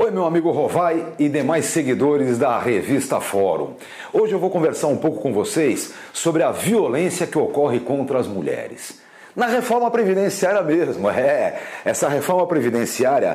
Oi, meu amigo Rovai e demais seguidores da revista Fórum. Hoje eu vou conversar um pouco com vocês sobre a violência que ocorre contra as mulheres. Na reforma previdenciária mesmo, essa reforma previdenciária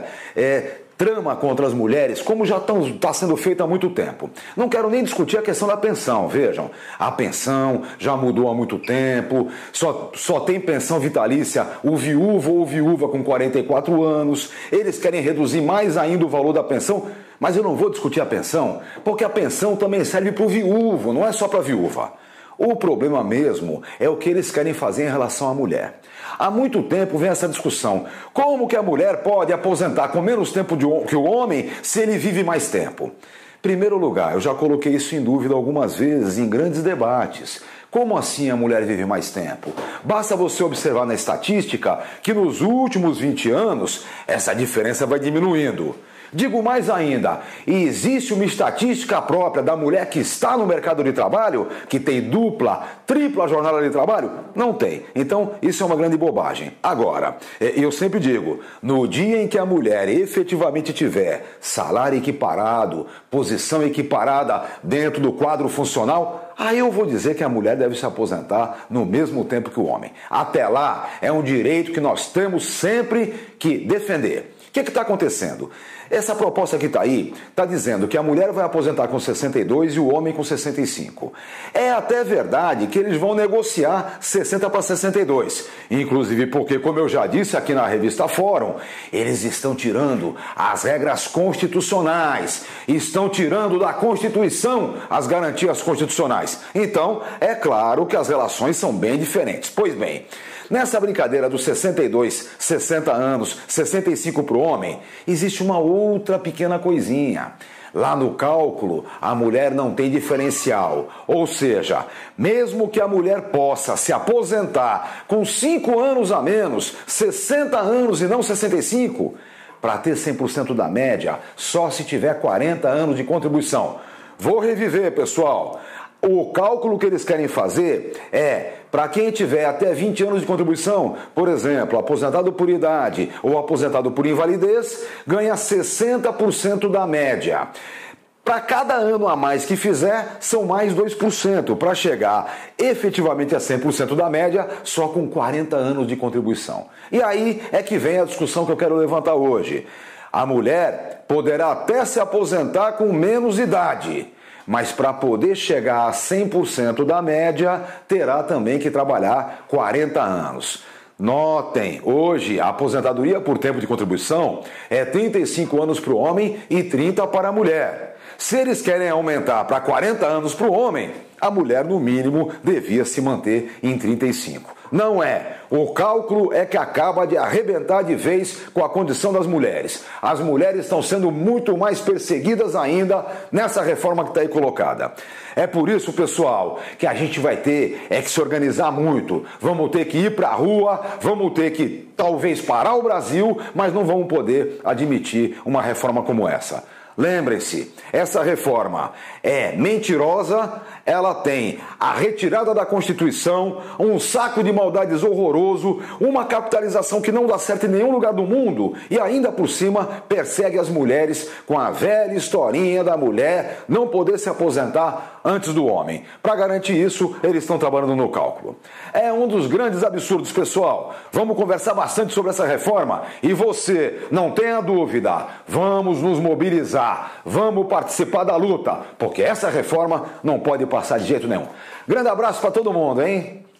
trama contra as mulheres, como já está sendo feita há muito tempo. Não quero nem discutir a questão da pensão, vejam. A pensão já mudou há muito tempo, só tem pensão vitalícia o viúvo ou viúva com 44 anos. Eles querem reduzir mais ainda o valor da pensão, mas eu não vou discutir a pensão, porque a pensão também serve para o viúvo, não é só para a viúva. O problema mesmo é o que eles querem fazer em relação à mulher. Há muito tempo vem essa discussão. Como que a mulher pode aposentar com menos tempo que o homem se ele vive mais tempo? Em primeiro lugar, eu já coloquei isso em dúvida algumas vezes em grandes debates. Como assim a mulher vive mais tempo? Basta você observar na estatística que nos últimos 20 anos essa diferença vai diminuindo. Digo mais ainda, existe uma estatística própria da mulher que está no mercado de trabalho, que tem dupla, tripla jornada de trabalho? Não tem. Então, isso é uma grande bobagem. Agora, eu sempre digo, no dia em que a mulher efetivamente tiver salário equiparado, posição equiparada dentro do quadro funcional, aí eu vou dizer que a mulher deve se aposentar no mesmo tempo que o homem. Até lá, é um direito que nós temos sempre que defender. O que está acontecendo? Essa proposta que está aí, está dizendo que a mulher vai aposentar com 62 e o homem com 65. É até verdade que eles vão negociar 60 para 62. Inclusive porque, como eu já disse aqui na revista Fórum, eles estão tirando as regras constitucionais, estão tirando da Constituição as garantias constitucionais. Então, é claro que as relações são bem diferentes. Pois bem, nessa brincadeira dos 62, 60 anos, 65 para o homem, existe uma outra pequena coisinha. Lá no cálculo, a mulher não tem diferencial. Ou seja, mesmo que a mulher possa se aposentar com 5 anos a menos, 60 anos e não 65, para ter 100% da média, só se tiver 40 anos de contribuição. Vou reviver, pessoal. O cálculo que eles querem fazer é, para quem tiver até 20 anos de contribuição, por exemplo, aposentado por idade ou aposentado por invalidez, ganha 60% da média. Para cada ano a mais que fizer, são mais 2%, para chegar efetivamente a 100% da média, só com 40 anos de contribuição. E aí é que vem a discussão que eu quero levantar hoje. A mulher poderá até se aposentar com menos idade, mas para poder chegar a 100% da média, terá também que trabalhar 40 anos. Notem, hoje a aposentadoria por tempo de contribuição é 35 anos para o homem e 30 para a mulher. Se eles querem aumentar para 40 anos para o homem, a mulher no mínimo devia se manter em 35. Não é. O cálculo é que acaba de arrebentar de vez com a condição das mulheres. As mulheres estão sendo muito mais perseguidas ainda nessa reforma que está aí colocada. É por isso, pessoal, que a gente vai ter que se organizar muito. Vamos ter que ir para a rua, vamos ter que talvez parar o Brasil, mas não vamos poder admitir uma reforma como essa. Lembrem-se, essa reforma é mentirosa, ela tem a retirada da Constituição, um saco de maldades horroroso, uma capitalização que não dá certo em nenhum lugar do mundo e ainda por cima persegue as mulheres com a velha historinha da mulher não poder se aposentar antes do homem. Para garantir isso, eles estão trabalhando no cálculo. É um dos grandes absurdos, pessoal. Vamos conversar bastante sobre essa reforma e você, não tenha dúvida, vamos nos mobilizar. Vamos participar da luta, porque essa reforma não pode passar de jeito nenhum. Grande abraço para todo mundo, hein?